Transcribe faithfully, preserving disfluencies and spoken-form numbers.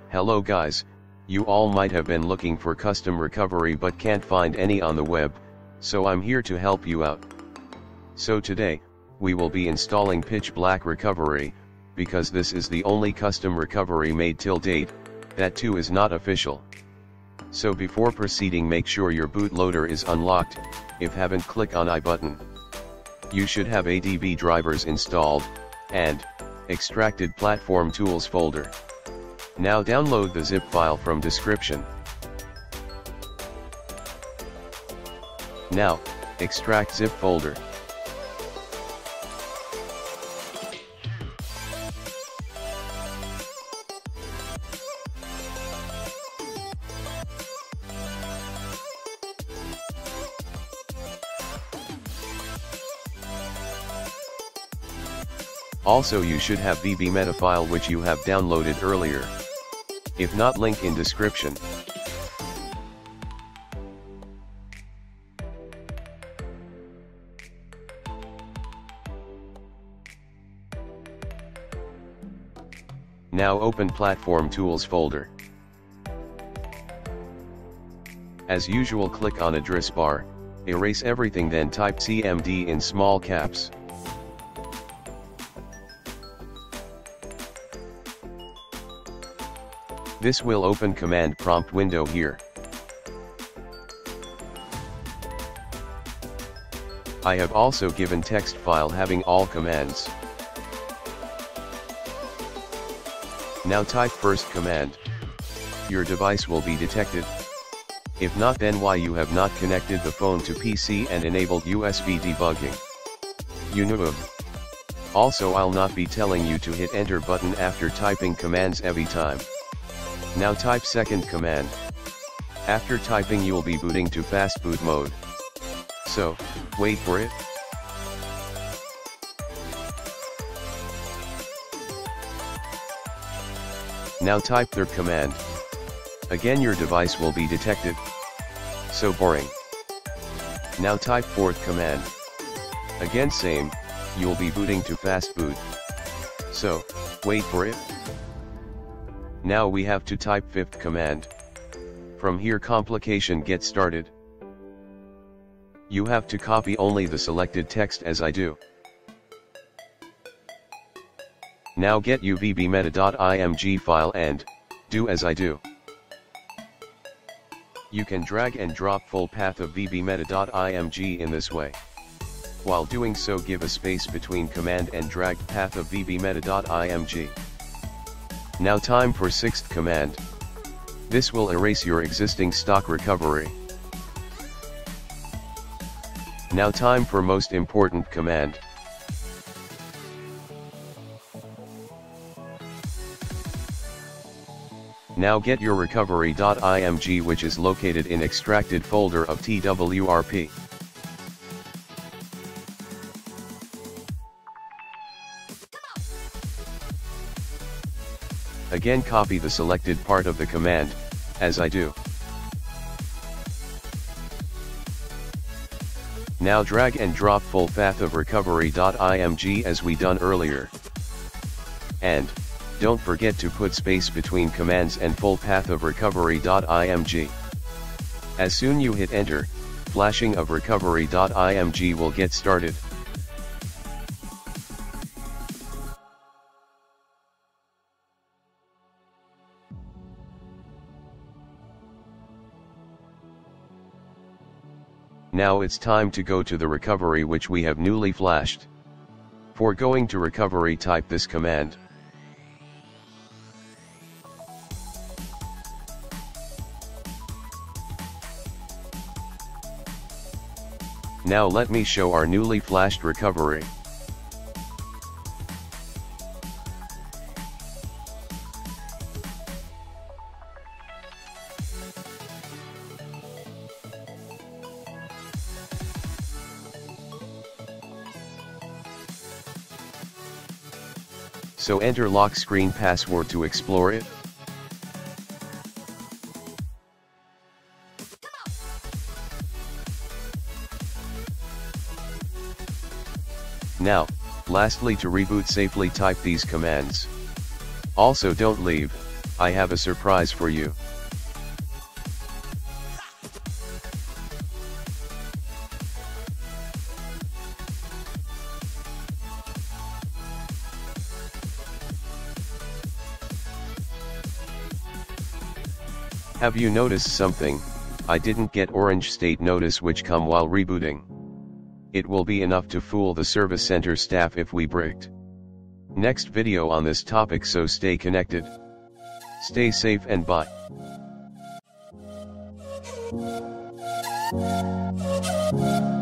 Hello guys, you all might have been looking for custom recovery but can't find any on the web, so I'm here to help you out. So today, we will be installing Pitch Black Recovery, because this is the only custom recovery made till date, that too is not official. So before proceeding, make sure your bootloader is unlocked. If haven't, click on I button. You should have A D B drivers installed, and extracted platform tools folder. Now download the zip file from description. Now, extract zip folder. Also, you should have V B Meta file which you have downloaded earlier. If not, link in description. Now open Platform Tools folder. As usual, click on address bar, erase everything, then type C M D in small caps. This will open command prompt window here. I have also given text file having all commands. Now type first command. Your device will be detected. If not, then why you have not connected the phone to P C and enabled U S B debugging. You noob. Also, I'll not be telling you to hit enter button after typing commands every time. Now type second command. After typing, you'll be booting to fast boot mode. So, wait for it. Now type third command. Again, your device will be detected. So boring. Now type fourth command. Again same, you'll be booting to fast boot. So, wait for it. Now we have to type fifth command. From here, complication gets started. You have to copy only the selected text as I do. Now get U V B meta.img file and do as I do. You can drag and drop full path of V B meta.img in this way. While doing so, give a space between command and drag path of V B meta.img. Now time for sixth command. This will erase your existing stock recovery. Now time for most important command. Now get your recovery.img, which is located in extracted folder of T W R P. Again, copy the selected part of the command, as I do. Now drag and drop full path of recovery.img as we done earlier. And don't forget to put space between commands and full path of recovery.img. As soon you hit enter, flashing of recovery.img will get started. Now it's time to go to the recovery which we have newly flashed. For going to recovery, type this command. Now let me show our newly flashed recovery. So enter lock screen password to explore it. Now, lastly, to reboot safely, type these commands. Also, don't leave. I have a surprise for you. Have you noticed something? I didn't get orange state notice which come while rebooting. It will be enough to fool the service center staff if we bricked. Next video on this topic, so stay connected. Stay safe and bye. Thank you.